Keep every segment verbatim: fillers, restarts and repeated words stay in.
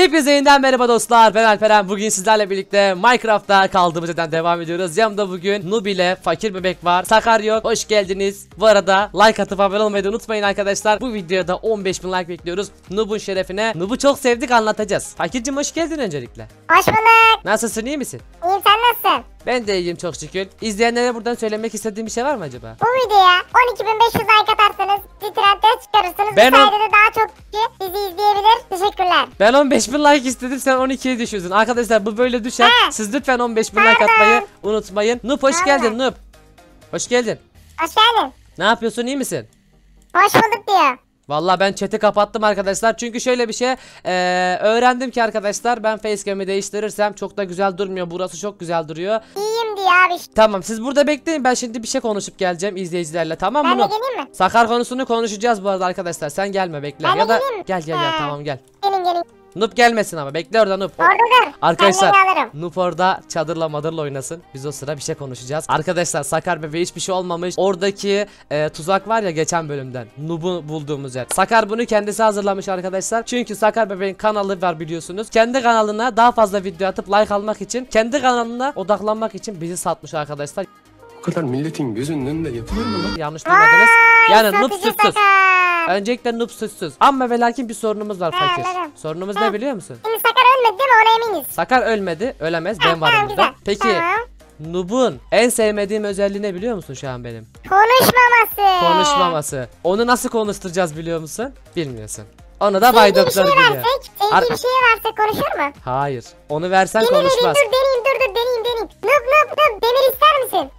Hepinize yeniden merhaba dostlar, ben Alperen. Bugün sizlerle birlikte Minecraft'ta kaldığımız yerden devam ediyoruz. Yanımda bugün Noob ile Fakir Bebek var. Sakar yok, hoş geldiniz. Bu arada like atıp abone olmayı da unutmayın arkadaşlar. Bu videoda on beş bin like bekliyoruz. Noob'un şerefine. Noob'u çok sevdik, anlatacağız. Fakir'cim hoş geldin öncelikle. Hoş bulduk. Nasılsın, iyi misin? İyiyim, sen nasılsın? Ben de iyiyim çok şükür. İzleyenlere buradan söylemek istediğim bir şey var mı acaba? Bu videoya on iki bin beş yüz like atarsanız bir trendde çıkarırsınız. Ben Bu on- sayede de daha çok kişi bizi izleyebilir. Teşekkürler. Ben on beş bin like istedim, sen on ikiye düşürdün. Arkadaşlar bu böyle düşer. Ha. Siz lütfen on beş bin like Pardon. atmayı unutmayın. Noob hoş Pardon. geldin Noob. Hoş geldin. Hoş geldin. Ne yapıyorsun, iyi misin? Hoş bulduk diyor. Vallahi ben chat'i kapattım arkadaşlar. Çünkü şöyle bir şey eee, öğrendim ki arkadaşlar, ben facecam'i değiştirirsem çok da güzel durmuyor. Burası çok güzel duruyor. İyiyim diyor abi. Tamam, siz burada bekleyin, ben şimdi bir şey konuşup geleceğim izleyicilerle, tamam mı? Ben de Noob? geleyim mi? Sakar konusunu konuşacağız bu arada arkadaşlar. Sen gelme, bekle. Ben de Ya da geleyim mi? gel gel gel, Ha. tamam gel. Gelin gelin. Noob gelmesin ama, bekle orada Noob. O- Orada dur. Arkadaşlar Kendimi alırım. Noob orada çadırla madırla oynasın. Biz o sıra bir şey konuşacağız. Arkadaşlar Sakar bebeğe hiçbir şey olmamış. Oradaki e, tuzak var ya geçen bölümden. Noob'u bulduğumuz yer. Sakar bunu kendisi hazırlamış arkadaşlar. Çünkü Sakar bebeğin kanalı var biliyorsunuz. Kendi kanalına daha fazla video atıp like almak için, kendi kanalına odaklanmak için bizi satmış arkadaşlar. Bu kadar milletin gözünün önünde yapılır mı lan? Yanlış duymadınız. Yani Noob satıcı suçsuz. Sakar. Öncelikle Noob suçsuz. Ama ve lakin bir sorunumuz var Ha, fakir. anladım. Sorunumuz Ha. ne biliyor musun? Şimdi Sakar ölmedi değil mi? Ona eminiz. Sakar ölmedi, ölemez. Ha, Ben varım tamam, burada. güzel. Peki Tamam. Noob'un en sevmediğim özelliği ne biliyor musun şu an benim? Konuşmaması. Konuşmaması. Onu nasıl konuşturacağız biliyor musun? Bilmiyorsun. Onu da Bay Sevdiği bir Doktor şey biliyor. versek, sevdiği Ar- bir şey versek konuşur mu? Hayır. Onu versen Demir vereyim, konuşmaz. dur deneyeyim, dur dur deneyeyim deneyeyim. Noob noob noob, demir ister misin?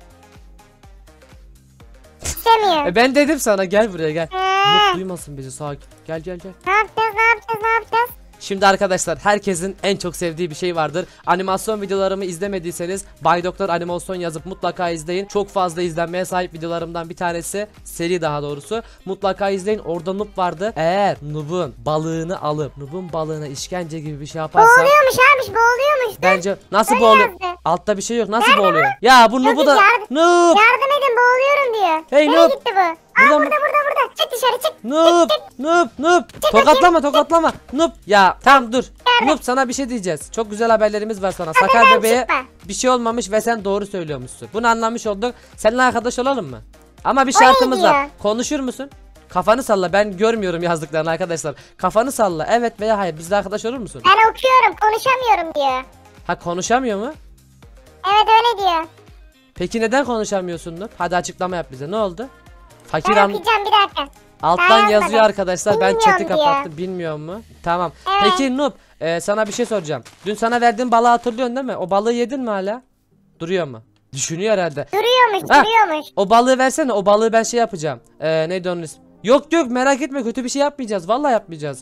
İstemiyor. E ben dedim sana, gel buraya gel. Ha. Noob duymasın bizi, sakin. Gel gel gel. Ne yapacağız, ne yapacağız, ne yapacağız? Şimdi arkadaşlar herkesin en çok sevdiği bir şey vardır. Animasyon videolarımı izlemediyseniz Bay Doktor animasyon yazıp mutlaka izleyin. Çok fazla izlenmeye sahip videolarımdan bir tanesi. Seri daha doğrusu. Mutlaka izleyin. Orada Noob vardı. Eğer Noob'un balığını alıp Noob'un balığına işkence gibi bir şey yaparsan Boğuluyormuş abi, boğuluyormuş. Dur. bence nasıl Öyle boğuluyor? yazdı. Altta bir şey yok. Nasıl boğuluyor? Ya bu Noob'u da yardım- Noob! Yardım edin, boğuluyorum diyor. Hey, Nereye Noob. gitti bu? Aa Burada burada, mı? burada burada Çık dışarı, çık. Noob! Noob! Noob! Tokatlama, tokatlama. Noob! Ya tamam dur. Noob, sana bir şey diyeceğiz. Çok güzel haberlerimiz var sana. Sakar ben bebeğe çıkma. bir şey olmamış ve sen doğru söylüyormuşsun. Bunu anlamış olduk. Seninle arkadaş olalım mı? Ama bir şartımız var. diyor? Konuşur musun? Kafanı salla. Ben görmüyorum yazdıklarını arkadaşlar. Kafanı salla. Evet veya hayır. Bizle arkadaş olur musun? Ben okuyorum, konuşamıyorum diyor. Ha, konuşamıyor mu? Evet öyle diyor. Peki neden konuşamıyorsun Noob? Hadi açıklama yap bize. Ne oldu? Fakir Ben an okuyacağım, bir dakika. alttan Ben yazıyor yazmadım. arkadaşlar. Ben Bilmiyorum chat'i diyor. kapattım. Bilmiyor mu? Tamam. Evet. Peki Noob, e, sana bir şey soracağım. Dün sana verdiğim balığı hatırlıyorsun değil mi? O balığı yedin mi hala? Duruyor mu? Düşünüyor herhalde. Duruyormuş, Ha. duruyormuş. O balığı versene. O balığı ben şey yapacağım. Ee, neydi onun ismi? Yok yok, merak etme, kötü bir şey yapmayacağız. Vallahi yapmayacağız.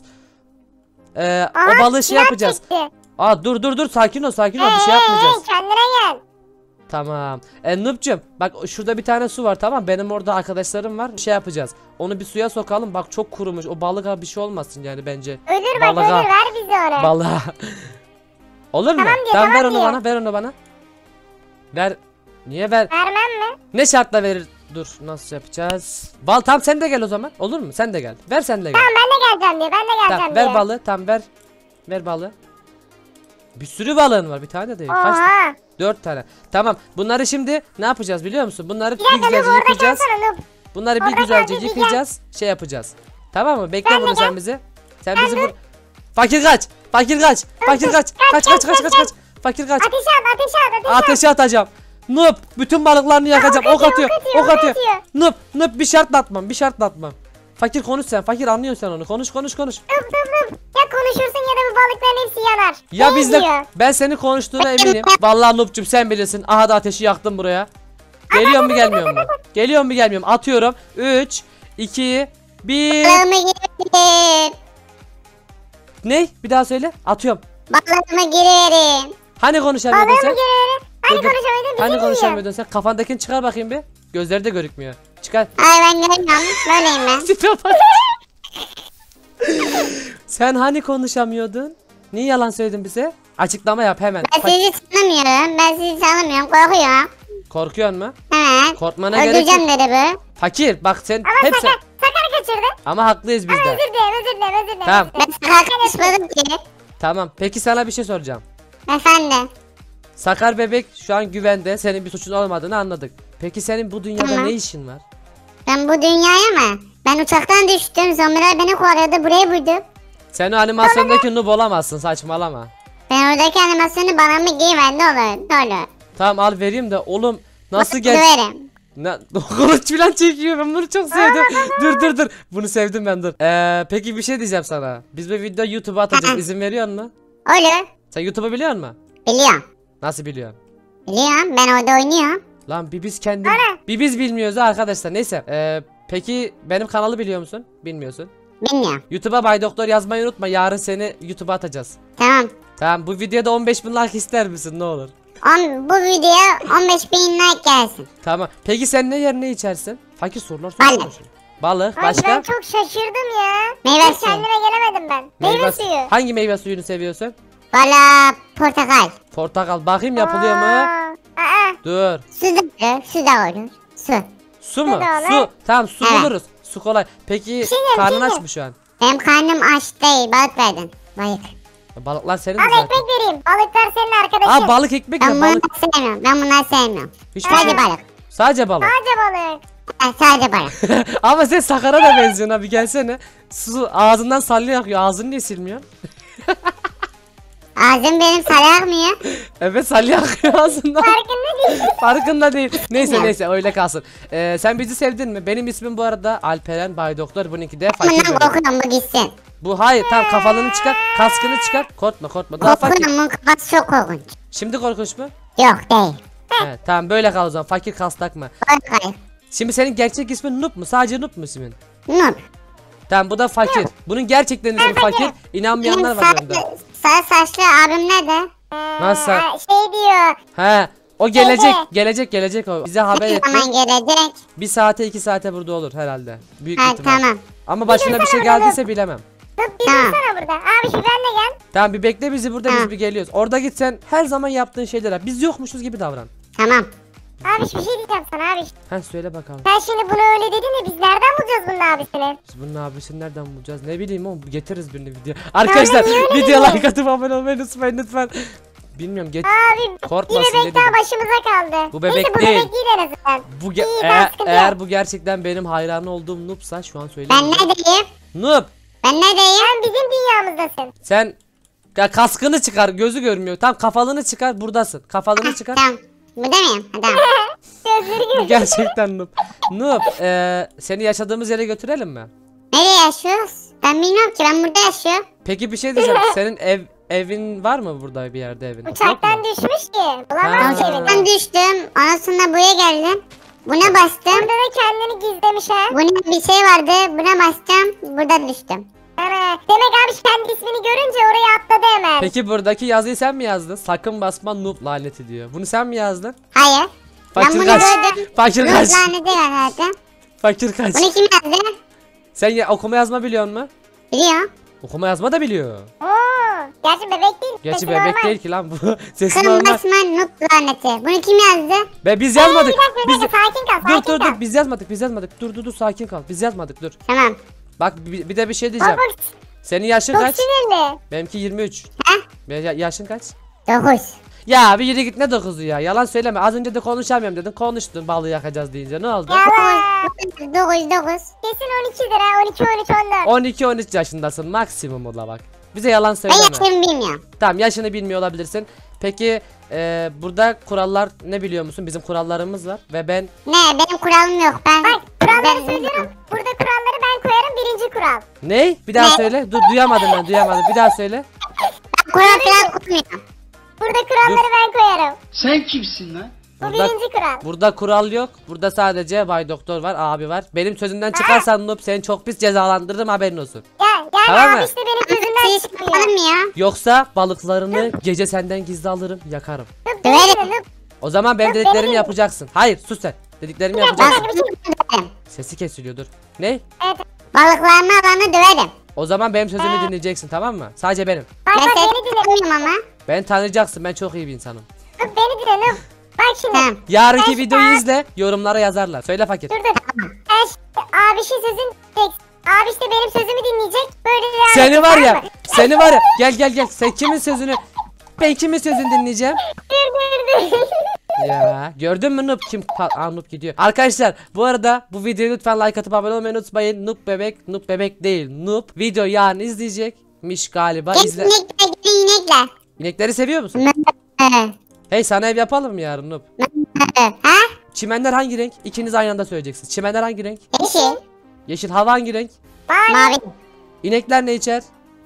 Ee, o Aha, balığı şey silah yapacağız. çekti. Aa dur dur dur, sakin ol sakin ol, bir şey Hey, yapmayacağız. hey, kendine gel. Tamam. E, Noob'cum bak, şurada bir tane su var, tamam. Benim orada arkadaşlarım var. Şey yapacağız. Onu bir suya sokalım. Bak çok kurumuş. O balığa bir şey olmasın yani bence. Ölür bak, Balığa. ölür, ver bize onu. Balığa. Olur mu? Tamam diyor, Tamam, ver tamam onu diyor. bana. Ver onu bana. Ver. Niye ver? Vermem mi? Ne şartla verir? Dur, nasıl yapacağız? Bal, tam sen de gel o zaman. Olur mu? Sen de gel. Ver, sen de gel. Tamam, ben de geleceğim diyor, ben de geleceğim Tamam, diyor. ver balığı. Tamam, ver. Ver balığı. Bir sürü balığın var. Bir tane değil. Kaç tane? Oha. Dört tane. Tamam. Bunları şimdi ne yapacağız biliyor musun? Bunları Bir bir dakika, güzelce Noob orada yıkayacağız. kalsana Noob. Bunları bir Orada güzelce kal, bir yıkayacağız. Şey yapacağız. Tamam mı? Bekle Sen de bunu gel. sen bizi. Sen bizi vur. Fakir kaç. Fakir kaç. Fakir kaç. Kaç kaç kaç kaç kaç. Fakir kaç. Ateşe at, ateşe at, ateşe at. Ateşe atacağım. Noob, bütün balıklarını yakacağım. ok Ok atıyor, atıyor. ok atıyor, Ok ok atıyor. atıyor. Noob, Noob bir şartla atmam. Bir şartla atmam. Fakir konuş sen. Fakir anlıyorsun sen onu. Konuş konuş konuş. Noob, noob, noob. Ya konuşursun ya da bu balıkların hepsi yanar. Ya Ne bizde diyor? ben senin konuştuğuna eminim. Vallahi Noob'cum sen bilirsin. Aha da ateşi yaktım buraya. Geliyor mu gelmiyor mu? Geliyor mu gelmiyor mu? Atıyorum. üç iki bir. Balığıma girerim. Ne? Bir daha söyle. Atıyorum. Balığıma girerim. Hani konuşamıyordun Balığıma sen? girerim. Hani Dur, dur. konuşamıyordun, bizi Hani duyuyor. konuşamıyordun sen? Kafandakini çıkar bakayım bir. Gözleri de görükmüyor. Çıkar. Ay ben görmüyorum. Böyleyim ben. Tipe bak. Sen hani konuşamıyordun? Niye yalan söyledin bize? Açıklama yap hemen. Ben Fa- sizi tanımıyorum. Ben sizi tanımıyorum. Korkuyorum. Korkuyorsun mu? Evet. Korkmana gerek yok. Öldüreceğim dedi bu. Fakir bak sen Ama hep sen. sakar, sakar kaçırdı. Ama haklıyız biz Ama de. özür dilerim, özür dilerim, özür dilerim. Tamam. Ben sakar kaçmadım ki. Tamam. Peki sana bir şey soracağım. Efendim. Sakar bebek şu an güvende. Senin bir suçun olmadığını anladık. Peki senin bu dünyada Tamam. ne işin var? Ben bu dünyaya mı? Ben uçaktan düştüm. Zombiler beni kovalıyordu. Buraya vurdu. Sen o animasyondaki noob olamazsın, saçmalama. Ben oradaki animasyonu bana mı giyiver ne olur? Ne olur? Tamam al vereyim de oğlum nasıl gel... Döverim. Ne? Kılıç falan çekiyor, ben bunu çok sevdim. Dur dur dur, bunu sevdim ben, dur. Ee, peki bir şey diyeceğim sana. Biz bu videoyu YouTube'a atacağız, izin veriyor musun? Olur. Sen YouTube'u biliyor musun? Biliyorum. Nasıl biliyorsun? Biliyorum. Ben orada oynuyorum. Lan bir biz kendi bir biz bilmiyoruz ha arkadaşlar. Neyse. Ee, peki benim kanalı biliyor musun? Bilmiyorsun. Bilmiyorum. YouTube'a Bay Doktor yazmayı unutma. Yarın seni YouTube'a atacağız. Tamam. Tamam, bu videoda on beş bin like ister misin, ne olur? On, bu videoya on beş bin like gelsin. Tamam. Peki sen ne yer ne içersin? Fakir sorular Balık. soruyorsun. Balık. Ay Başka? ben çok şaşırdım ya. Meyve Ben suyu. Kendime gelemedim ben. Meyve, su- suyu. Hangi meyve suyunu seviyorsun? Valla portakal. Portakal. Bakayım yapılıyor mu? Aa, aa. Dur. Su da olur. Su da olur. Su. Su mu? da olur. Su. Tamam, su Evet. buluruz. Su kolay. Peki Şey karnın diyeyim, aç şey mı şu an? Benim karnım aç değil. Balık verdin. Balık. Balıklar senin de Al zaten. ekmek vereyim. Balıklar senin arkadaşın. Aa, balık ekmek Ben de bunları balık. sevmiyorum. Ben bunları sevmiyorum. Hiçbir şey. Sadece balık. Sadece balık. Sadece balık. Ha, sadece balık. Ama sen Sakar'a da benziyorsun abi, gelsene. Su ağzından sallıyor akıyor. Ağzını niye silmiyor? Ağzım benim sararmıyor. Evet, salya akıyor ağzından. Farkında değil. Farkında değil. Neyse Ya. neyse öyle kalsın. Ee, sen bizi sevdin mi? Benim ismim bu arada Alperen Bay Doktor. Bununki de Fakir Bundan Bebek. korkuyorum bu gitsin. Bu hayır, tamam, kafalını çıkar, kaskını çıkar. Korkma korkma. Daha fakir. Korkuyorum bunun kafası çok korkunç. Şimdi korkunç mu? Yok değil. He, tamam böyle kal o zaman. Fakir kas takma. Korkmayın. Şimdi senin gerçek ismin Noob mu? Sadece Noob mu ismin? Noob. Tamam, bu da Fakir. Bunun gerçekten ismi Fakir. İnanmayanlar Benim var yanında. sarı, sarı saçlı abim nerede? Nasıl? Şey diyor. He. O gelecek, Şeyde. gelecek, gelecek o. Bize haber Ne etti. zaman gelecek? Bir saate iki saate burada olur herhalde. Büyük Ha ihtimal. tamam. Ama başına bir şey geldiyse bilemem. Noob bir dursana burada. Abi şu ben de gel. Tamam, bir bekle bizi burada, biz Ha. bir geliyoruz. Orada git sen her zaman yaptığın şeyler yap. Biz yokmuşuz gibi davran. Tamam. Abi bir şey diyeceğim sana abi. Ha, söyle bakalım. Sen şimdi bunu öyle dedin de biz nereden bulacağız bunun abisini? Biz bunun abisini nereden bulacağız? Ne bileyim oğlum, getiririz birini video. Arkadaşlar niye öyle video diyorsun? like atıp abone olmayı unutmayın lütfen. Bilmiyorum, geç. Abi bir Korkmasın bebek dedim. daha başımıza kaldı. Bu bebek Neyse, bu değil. bebek değil en azından. Bu ge- İyi, ben eğer, sıkıntı eğer yok. bu gerçekten benim hayranı olduğum noobsa şu an Ben söyleyeyim. neredeyim? Noob, Ben neredeyim? Sen bizim dünyamızdasın. sen ya kaskını çıkar, gözü görmüyor. Tam kafalını çıkar, buradasın. Kafalını çıkar. Tamam. Burada mıyım? Ha, tamam. Gözleri Bu gör. gerçekten noob. Noob, eee, seni yaşadığımız yere götürelim mi? Nereye yaşıyoruz? Ben bilmiyorum ki, ben burada yaşıyorum. Peki bir şey diyeceğim. Senin ev evin var mı burada bir yerde evin? Yok Uçaktan mu? düşmüş ki. Ha. Bulamaz Ben evini. düştüm. Ondan sonra buraya geldim. Buna bastım. Burada da kendini gizlemiş ha. Buna bir şey vardı. Buna bastım. Burada düştüm. Ana. Demek abi kendi ismini görünce oraya atladı hemen. Peki buradaki yazıyı sen mi yazdın? Sakın basma noob laneti diyor. Bunu sen mi yazdın? Hayır. Fakir ben bunu kaç. gördüm. Fakir Noob kaç. laneti var zaten. Fakir kaç. Bunu kim yazdı? Sen ya, okuma yazma biliyor musun? Biliyor. Okuma yazma da biliyor. Oo. Gerçi bebek değil. Gerçi sesi bebek normal. değil ki lan bu. Sesi normal. Kırmızı noob laneti. Bunu kim yazdı? Be biz yazmadık. Bir dakika bir Biz... dakika sakin kal Dur sakin dur kal. dur biz yazmadık biz yazmadık. Dur dur dur sakin kal. Biz yazmadık dur. Tamam. Bak bir, bir de bir şey diyeceğim. Bak bak Senin yaşın çok kaç? sinirli. Benimki yirmi üç. Ha? Ya, ya- yaşın kaç? Dokuz. Ya bir yürü git, ne dokuzu ya. Yalan söyleme. Az önce de konuşamıyorum dedin. Konuştun balığı yakacağız deyince. Ne oldu? Yalan. Dokuz dokuz. Kesin on iki lira on iki on üç on dört. on iki on üç yaşındasın maksimum ola bak. Bize yalan Ben söyleme. yaşımı bilmiyorum. Tamam, yaşını bilmiyor olabilirsin. Peki e, burada kurallar ne biliyor musun? Bizim kurallarımız var ve ben Ne, benim kuralım yok. Ben Bak kuralları ben- söylüyorum. Burada kuralları ben koyarım birinci kural. ne? Bir daha Ne? söyle. Dur duyamadım ben duyamadım. Bir daha söyle. Ben kural falan koymuyorum. Burada kuralları ben koyarım. Sen kimsin lan? Bu Burada birinci kural. burada kural yok. Burada sadece Bay Doktor var, abi var. Benim sözümden çıkarsan noob seni çok pis cezalandırırım, haberin olsun. Ya yani Tamam mı? abi işte benim sözümden Siz çıkmıyor. tanımıyor. Yoksa balıklarını gece senden gizli alırım, yakarım. Noob Döverim. beni dinle, noob. O zaman benim Yok, dediklerimi beni- yapacaksın. Hayır sus sen. Dediklerimi Ben yapacaksın. döverim. Sesi kesiliyor dur. Ne? Evet. Balıklarımı alanı döverim. O zaman benim sözümü dinleyeceksin, tamam mı? Sadece benim. Bak Ben bak seni beni dinle. tanımıyorum ama. Ben tanıyacaksın, ben çok iyi bir insanım. Noob beni dinle noob. Bak şimdi. Tamam. Yarınki videoyu izle, yorumlara yazarlar. Söyle fakir. Dur dur. Sen şimdi abi şey sözün diyeceksin. Abi işte benim sözümü dinleyecek. Böyle devam Seni edecek, var tamam ya, mı? seni var ya. Gel gel gel. Sen kimin sözünü? Ben kimin sözünü dinleyeceğim? Dur dur dur. Ya gördün mü Noob kim? Pa- Aa, Noob gidiyor. Arkadaşlar bu arada bu videoya lütfen like atıp abone olmayı unutmayın. Noob bebek, Noob bebek değil. Noob video yarın izleyecekmiş galiba. Gel İzle. inekler gel inekler. İnekleri seviyor musun? Mö. Hey sana ev yapalım mı yarın Noob? Ha? Çimenler hangi renk? İkiniz aynı anda söyleyeceksiniz. Çimenler hangi renk? Yeşil. Yeşil. Hava hangi renk? Mavi. İnekler ne içer?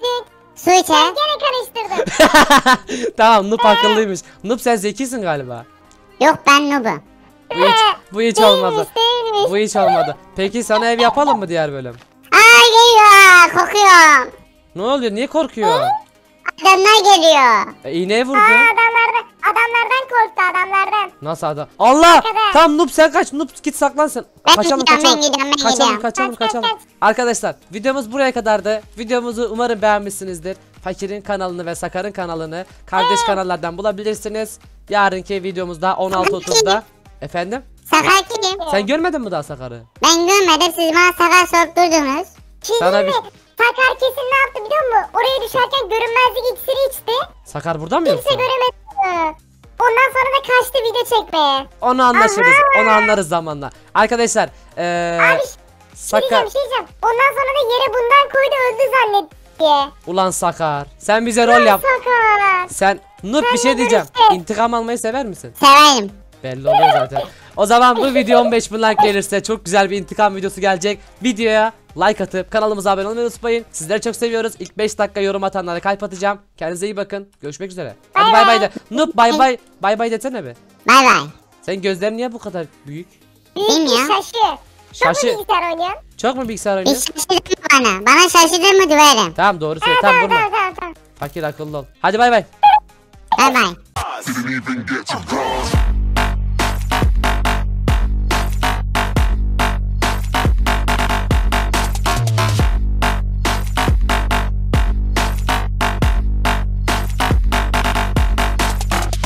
Su içer. Gene karıştırdım. Tamam Noob akıllıymış. Noob sen zekisin galiba. Yok ben noobum. Bu hiç, bu hiç olmadı. Değilmiş değilmiş. Bu hiç olmadı. Peki sana ev yapalım mı diğer bölüm? Aa geliyor. Kokuyorum. Ne oluyor? Niye korkuyor? Adamlar geliyor. E, iğneye vurdu. Aa, adamlardan, adamlardan korktu adamlardan. Nasıl adam? Allah! kadar. Tam Noob sen kaç. Noob git saklan sen. Ben Kaçalım gidiyorum, kaçalım. ben gidiyorum, ben Kaçalım gidiyorum. kaçalım Kaç, kaç, kaçalım. kaç. Arkadaşlar videomuz buraya kadardı. Videomuzu umarım beğenmişsinizdir. Fakir'in kanalını ve Sakar'ın kanalını kardeş kanallardan bulabilirsiniz. Yarınki videomuzda on altı otuzda. Efendim? Sakar kim? Sen görmedin mi daha Sakar'ı? Ben görmedim, siz bana sakar sorup durdunuz. Şey Sana değil bir- mi? Sakar kesin ne yaptı biliyor musun? Oraya düşerken görünmezlik iksiri içti. Sakar burada mı yoksa? Kimse göremedi. Ondan sonra da kaçtı video çekmeye. Onu anlaşırız. Onu anlarız zamanla. Arkadaşlar eee Abi bir şey Sakar. diyeceğim, bir şey diyeceğim. Ondan sonra da yere bundan koydu öldü zannetti. Ulan Sakar. Sen bize rol yap. Sakar. Sen Noob bir şey de diyeceğim. işte. İntikam almayı sever misin? Severim. Belli oluyor zaten. O zaman bu video on beş bin like gelirse çok güzel bir intikam videosu gelecek. Videoya like atıp kanalımıza abone olmayı unutmayın. Sizleri çok seviyoruz. İlk beş dakika yorum atanlara kalp atacağım. Kendinize iyi bakın. Görüşmek üzere. Hadi Bay bay bay bay. de. Noob bay bay. Bay bay desene be. Bay bay. Sen gözlerin niye bu kadar büyük? Büyük Değil mi bir ya? şaşı. Çok mu Şaşı. bilgisayar oynuyorsun? Çok mu bilgisayar Bir oynuyorsun? şaşırdın mı bana? Bana şaşırdın mı döverim. Tamam doğru söyle. Tamam Tamam tamam vurma. tamam tamam. Fakir akıllı ol. Hadi bay bay. Bay bay. Didn't even get to cross.